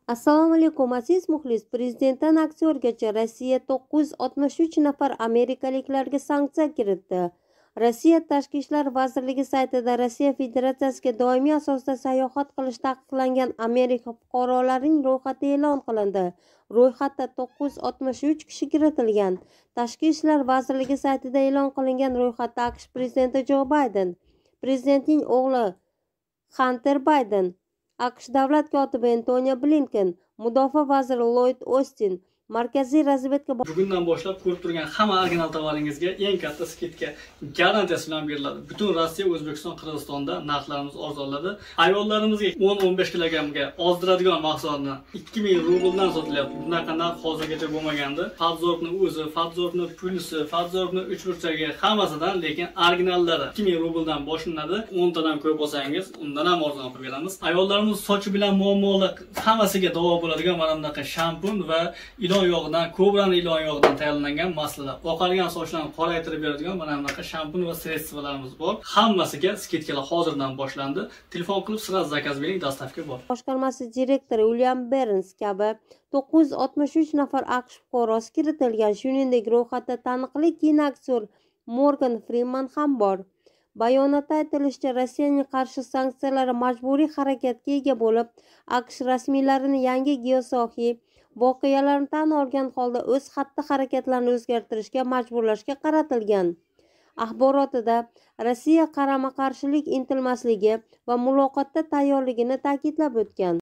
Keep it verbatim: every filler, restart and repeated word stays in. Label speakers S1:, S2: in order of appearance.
S1: Assalomu alaykum aziz muxlis. Prezidentdan aktyorgacha Rossiya to'qqiz yuz oltmish uch nafar amerikaliklarga sanksiya kiritdi. Rossiya Tashqi ishlar vazirligi saytida Rossiya Federatsiyasiga doimiy asosda sayohat qilish taqiqlangan Amerika fuqarolarining ro'yxati e'lon qilindi. Ro'yxatda to'qqiz yuz oltmish uch kishi kiritilgan. Tashqi ishlar vazirligi saytida e'lon qilingan ro'yxatda AQSh prezidenti Jo Bayden, prezidentning o'g'li Xanter Bayden, AQSh davlat kotibi Antoni Blinken, mudofaa vaziri Lloyd Ostin, markaziy razvedka
S2: bugundan boshlab ko'rib turgan hamma original tovaringizga eng katta skidka garantiyasi bilan beriladi. Butun Rossiya, O'zbekiston, Qirg'izistonda narxlarimiz arzonladi. Ayollarimizga o'n o'n besh kilogrammga ozdiradigan mahsulotni ikki ming rubldan sotilyapti. Bunaqa narx hozirgacha bo'lmagandi. Fadzorni o'zi, Fadzorni pulisi, Fadzorni uch burchagi hammasidan, lekin originallari ikki ming rubldan boshlanadi. o'n tadan ko'p olsangiz, undan ham arzon qilib beramiz. Ayollarimiz sochi bilan muammolar hammasiga davo bo'ladigan mana bunaqa shampun va ilon yog'idan, kobrani ilon yog'idan tayyorlangan maslalar. Oqargan sochlarni qoraytirib beradigan mana bunaqa shampun va sredstvalarimiz bor. Hammasiga skidkalar hozirdan boshlandi. Telefon qilib sira zakaz bering, dastavka bor.
S1: boshqarmasi direktori William Burns kabi to'qqiz yuz oltmish uch nafar AQSh fuqarosi kiritilgan. Shuningdek, ro'yxatda taniqli kinoaktyor Morgan Freeman ham bor. Bayonotda aytilishicha, Rossiyaning qarshi sanksiyalari majburiy harakatga ega bo'lib, AQSh rasmiylarining yangi geosohiy voqealarni tan olgan holda o'z xatti-harakatlarini o'zgartirishga majburlashga qaratilgan. Axborotida Rossiya qarama-qarshilik intilmasligi va muloqotga tayyorligini ta'kidlab o'tgan.